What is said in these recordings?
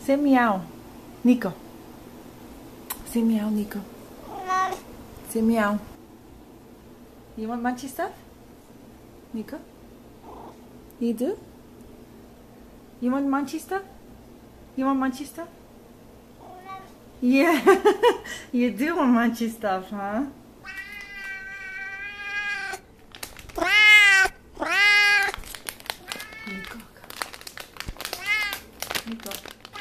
Say meow. Nico. Say meow, Nico. Say meow. You want munchy stuff? Nico? You do? You want munchy stuff? You want munchy stuff? Yeah. You do want munchy stuff, huh? Nico. Nico.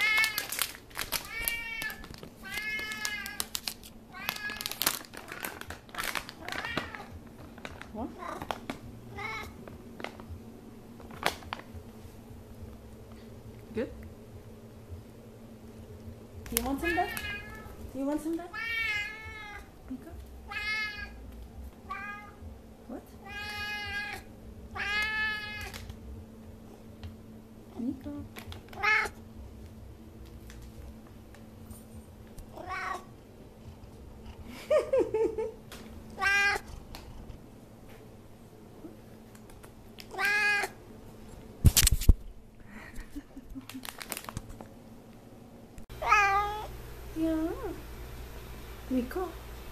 What? Good? You want some back? You want some back? Nico? What? Nico? Yeah. Nico.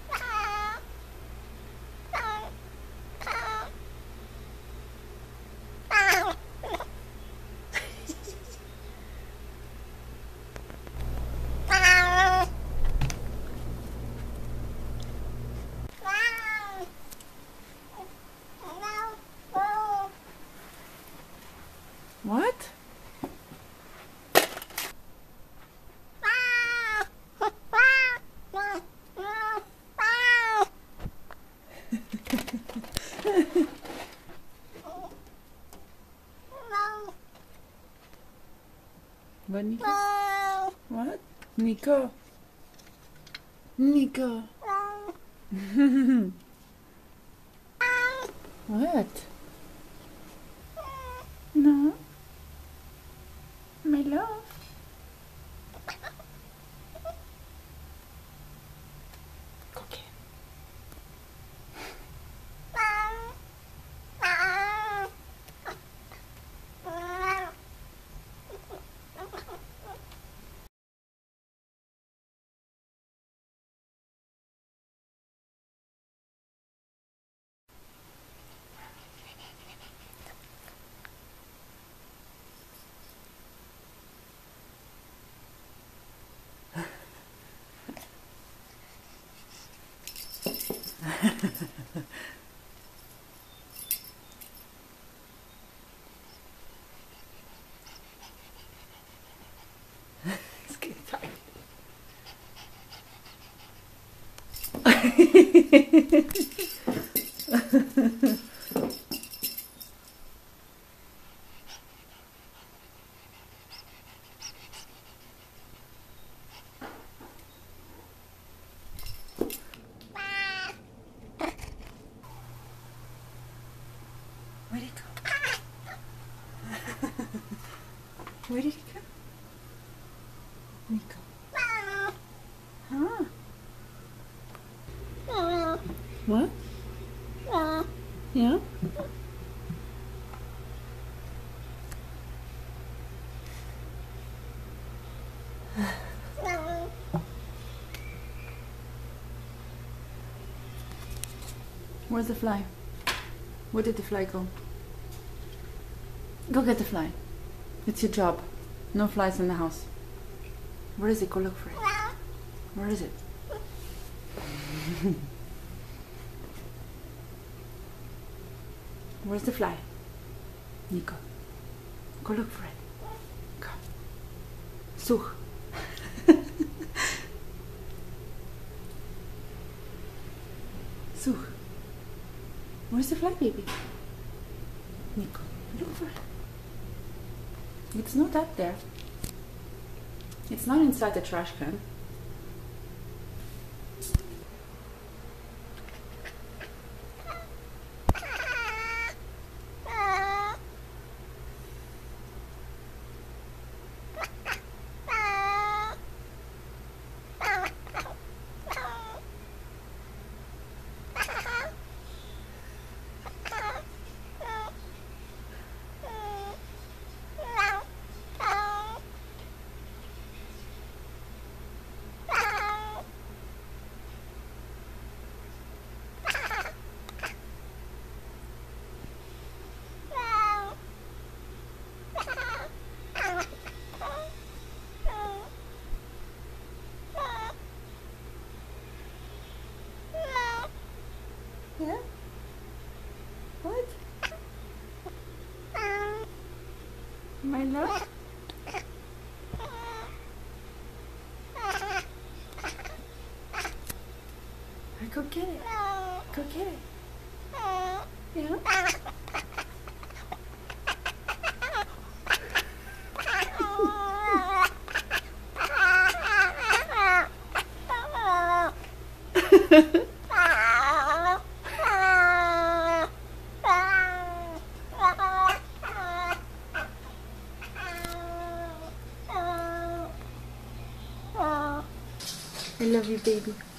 What? What, Nico? What? Nico? Nico? What? No? My love? Okay. It's getting tired. Where'd it go? Where did it go? Nico. Huh? What? Yeah? Where's the fly? Where did the fly go? Go get the fly. It's your job. No flies in the house. Where is it? Go look for it. Where is it? Where's the fly? Nico. Go look for it. Go. Zoek. Zoek. Where's the fly, baby? Nico, look for it. It's not up there. It's not inside the trash can. Yeah? What? My love? Go get it. Go get it. Yeah? I love you, baby.